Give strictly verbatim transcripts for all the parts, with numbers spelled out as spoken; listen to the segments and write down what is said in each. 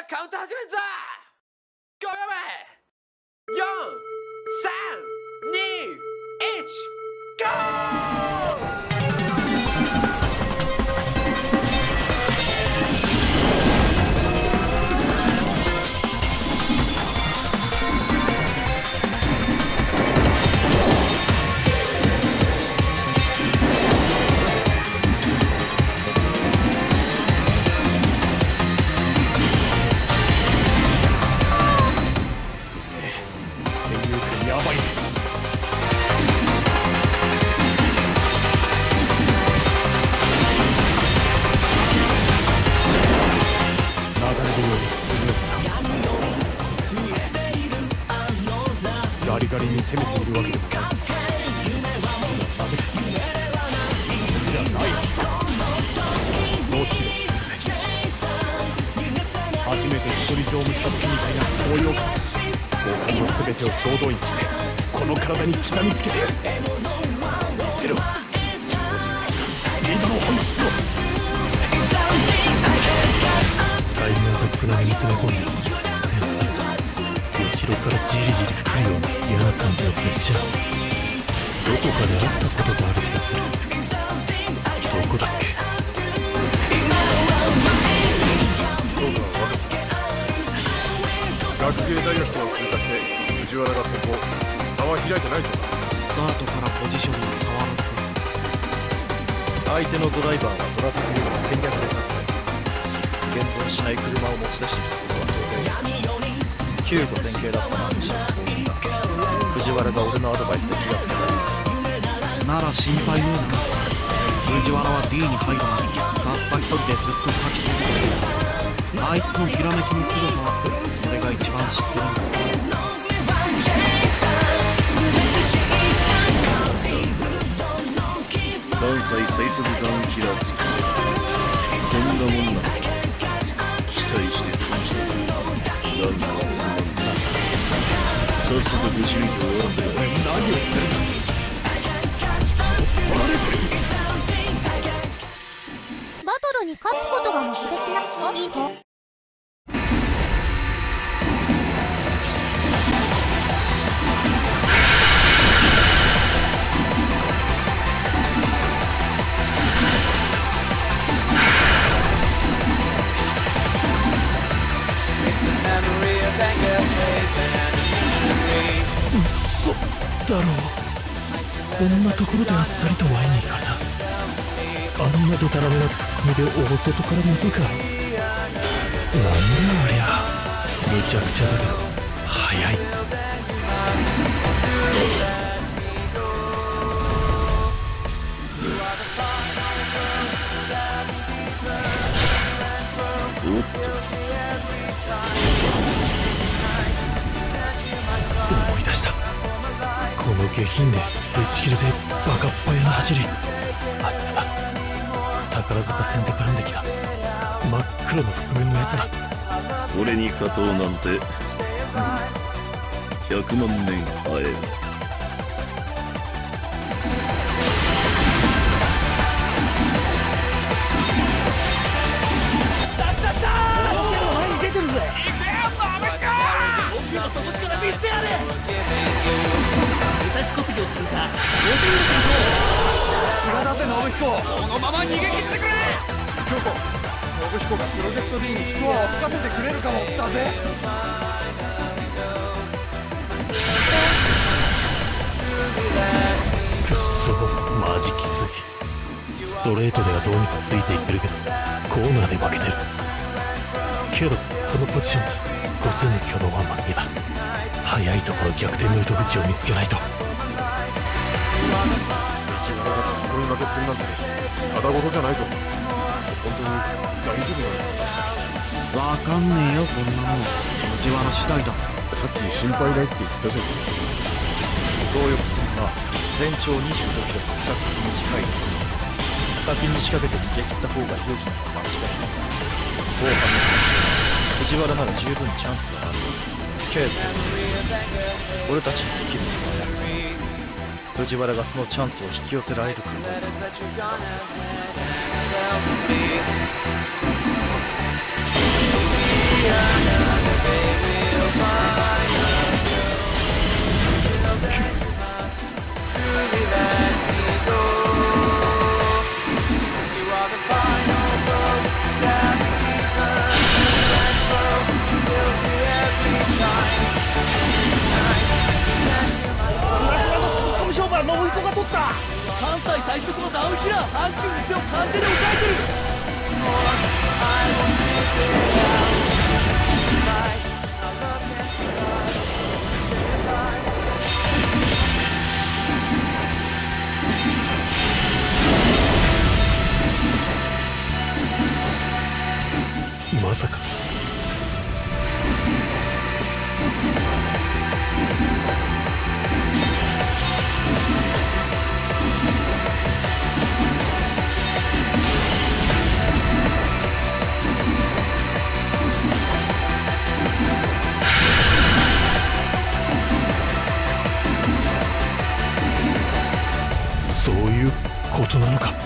カウント始めるぞ。ごびょうめ。よん、さん、に、いち、ゴー。 ガリガリに攻めているわけでもない。なぜじゃないはずだ。ドキドキするぜ。初めて一人乗務した時みたいな高揚感。五感の全てを総動員してこの体に刻みつけてやる。見せろ、超人的なスピードの本質を。タイムアタックなに攻め込んで後ろからじりじり来るような嫌な感じのプレッシャー。どこかで会ったことがある気がする。どこだっけ。そうだ、分かった。学芸大学を通過して藤原がここ差は開いてないぞ。 スタートからポジションが変わらず、 相手のドライバーがトラックビューの戦略で達成。現存しない車を持ち出してきたことは当然きゅうご典型だったな。藤原が俺のアドバイスで気がつけた。 なら心配ねえな。藤原は D に入るまでたった一人でずっと勝ち続けてる。あいつのひらめきのすごさは俺が一番知ってるんだ。 関西最速ダウンキラー付きそんなもんなのか。期待して損した。なんかつまんな。さっさと無事に終わらせろ。何を言ってるんだ。 バトルに勝つことが目的ないいぞ。 嘘だろう。こんなところであっさりとワイに行かれた。あのまどたらめなツッコミで大外から抜くか。なんだありゃ。むちゃくちゃだけど速い。 おっと思い出した。この下品でぶち切れでバカっ早な走り。あいつだ。宝塚線で絡んできた真っ黒の覆面のやつだ。 俺に勝とうなんてひゃくまん年早い。 前に出てるぜ。行くよ、ダメか。僕の底から見つやれ。私小杉を通過。 さすがだぜ信彦。 このまま逃げ切ってくれ。 京子、信彦がプロジェクト D にスコアをつかせてくれるかもだぜ。 くっそマジきつい。ストレートではどうにかついていってるけどコーナーで負けてる。けどこのポジションでごせんの挙動は負けだ。早いところ逆転の糸口を見つけないと。 藤原がすごい負けするなんてただごとじゃないぞ。本当に大丈夫なの？ わかんねえよそんなもん。藤原次第だ。 さっき心配ないって言ったじゃん。 動力線は全長にじゅうごキロと比較的短いです。先に仕掛けて逃げ切った方が良きなのは間違いない。後半の藤原なら十分チャンスがある。ケース俺たちにできることはやる。藤原がそのチャンスを引き寄せられるかどうか。 関西最速のダウンヒラー阪急にせを完全に抑えてる。まさかそういうことなのか。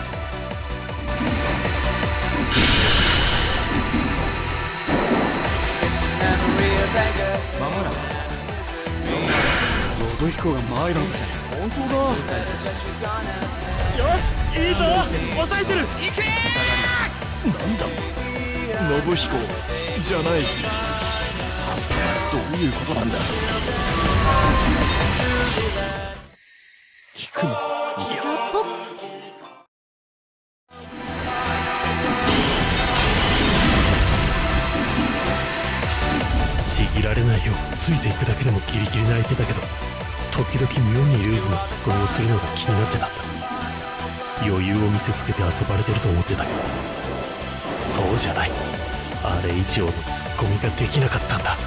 まもなくロドヒコが前なんですよ。本当だ。 よし、いいぞ、抑えてる。行けー。なんだ信彦じゃない。どういうことなんだ。聞くの好きや。ちぎられないようついていくだけでもギリギリな相手だけど、時々妙にルーズなツッコミをするのが気になってたんだ。余裕を見せつけて遊ばれてると思ってたけど、そうじゃない。あれ以上のツッコミができなかったんだ。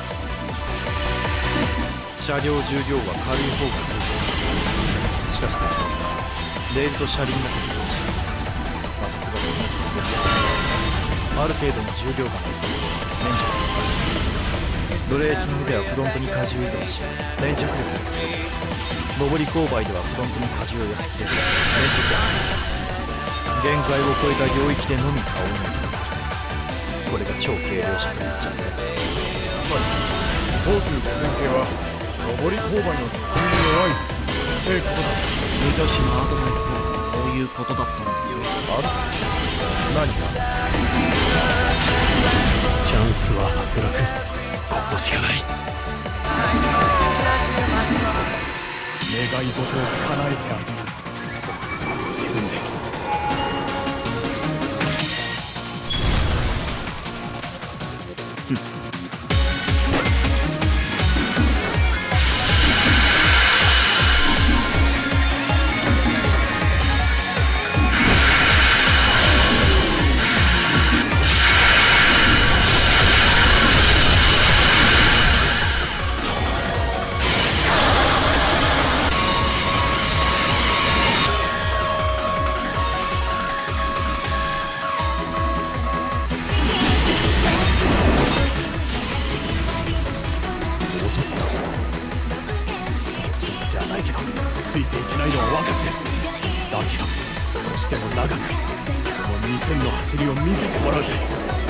車両重量は軽い方がいい。しかしレールと車輪が接続し、摩擦が生じやすい。ある程度の重量がないと粘着力がブレーキングではフロントに荷重移動し粘着力を獲得。上り勾配ではフロントに荷重を焼き付けて粘着力を限界を超えた領域でのみ顔を乗せる。これが超軽量車というジャンル。 つまり東急五線系は上り勾配のツッコミに弱いってことだ。 女子のアドバイスはこういうことだったんですよ。 あ何かチャンスは白楽、ここしかない。願い事を叶えてあげる。その自分でじゃないけど、ついていけないのは分かってる。だけど少しでも長くこのにせんの走りを見せてもらうぜ。